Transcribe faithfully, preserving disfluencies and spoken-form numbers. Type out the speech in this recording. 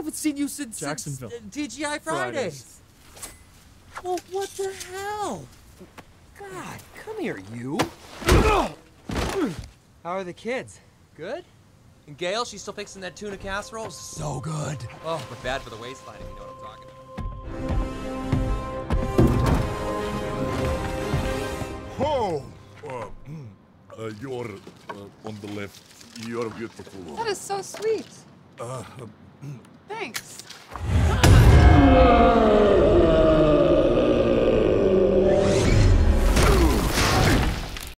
haven't seen you since, since uh, T G I Fridays. Fridays. Well, what the hell? God, come here, you. How are the kids? Good? And Gail, she's still fixing that tuna casserole? So good. Oh, but bad for the waistline, if you know what I'm talking about. Oh! Uh, uh, you're uh, on the left. You're beautiful. That is so sweet. Uh, Thanks.